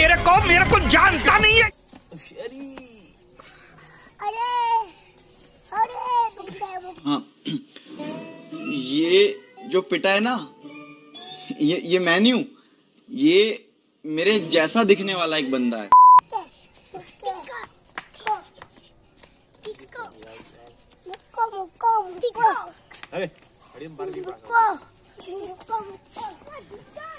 मेरे को जानता नहीं है। हाँ, ये जो पिटा है ना, ये मैं नहीं हूँ, ये मेरे जैसा दिखने वाला एक बंदा है। अरे